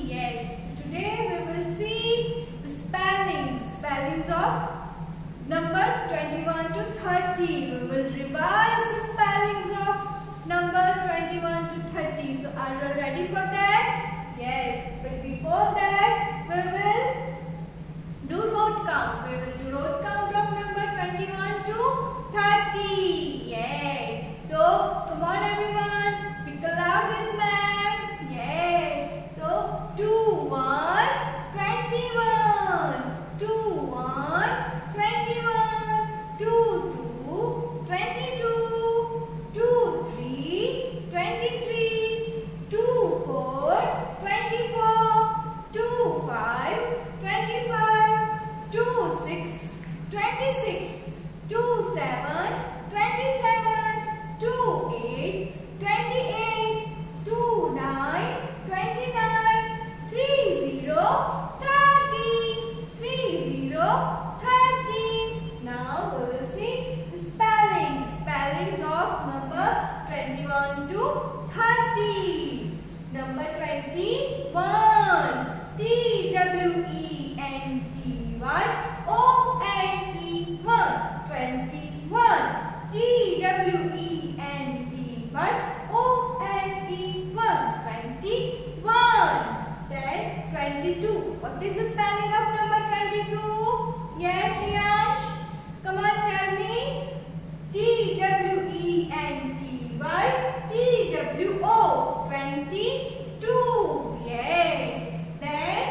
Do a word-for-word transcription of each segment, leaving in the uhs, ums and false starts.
Yes. So today we will see the spellings, spellings of numbers twenty-one to thirty. We will revise the spellings of numbers twenty-one to thirty. So are you ready for that? Yes. But before that, we will do road count. We will do road count of number twenty-one to thirty. Yes. So come on everyone, speak aloud with ma'am. Yes. So two, one, twenty-one. Two, one, twenty-one. Two, two, twenty-two. Two, three, twenty-three. Two, four, twenty-four. Two, five, twenty-five. Two, six, twenty-six. Two, seven, twenty-seven. Two, eight, twenty-eight. Two, nine, twenty-nine. Three, zero, thirty. Three, zero, thirty. Now we will see the spellings. Spellings of number twenty-one to thirty. Number twenty-one. T W E N T Y O N E one. twenty-one. T W E N T Y O N E one. twenty-one. Then twenty-two. What is the spelling of number twenty-two? Yes, Riyansh. Come on, tell me. T W E N T Y T W O. twenty-two. Yes. Then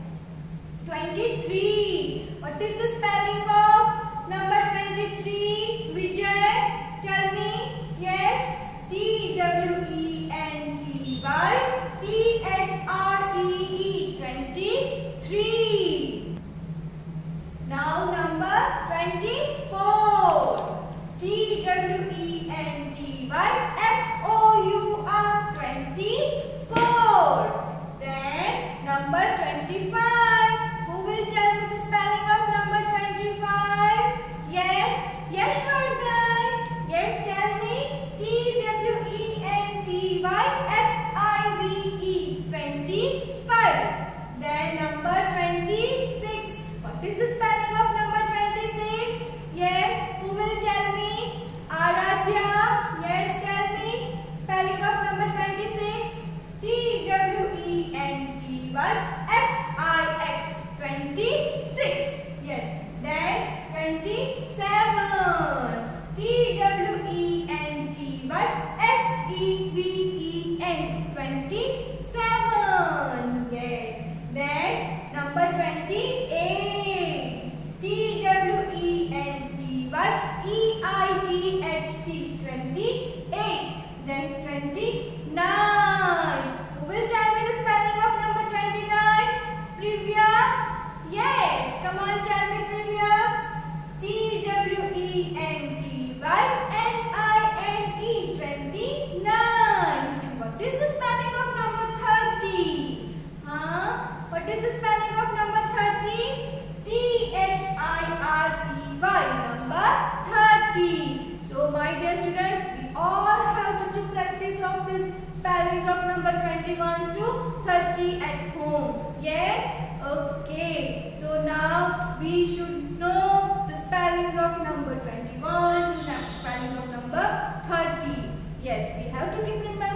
twenty-three. What is the spelling of number twenty-three? Vijay, tell me. Yes. T W E N T Y T H R E E. twenty-three. Now number twenty-four. T W E N T Y F O U R. twenty-four. Then number twenty-five. Who will tell me the spelling of number twenty-five? Yes. Yes, Shardhan. Yes, tell me. T W E N T Y F I V E. twenty-five. Then number twenty-six. What is the spelling of number twenty-six? Yes. Who will tell me? Aradhya. Yes, tell me. Spelling of number twenty-six. T W E N T Y S I X. twenty-six. Yes. Then twenty-seven. T W E N T Y S E V E N. twenty-seven. Yes. Then number twenty-eight. T W E N T Y E I G H T. twenty-eight. Then twenty-nine. Who will tell me the spelling of number twenty-nine? Privya? Yes. Come on, tell me, Privya. T W E N T Y N I N E. twenty-nine. And what is the spelling of number thirty? Huh? What is the spelling of number thirty? T H I R T Y. Number thirty. So my dear students, we all have to do practice of this spellings of number twenty-one to thirty at home. Yes? Okay. So now we should know the spellings of number twenty-one, the spellings of number thirty. Yes, we have to keep remembering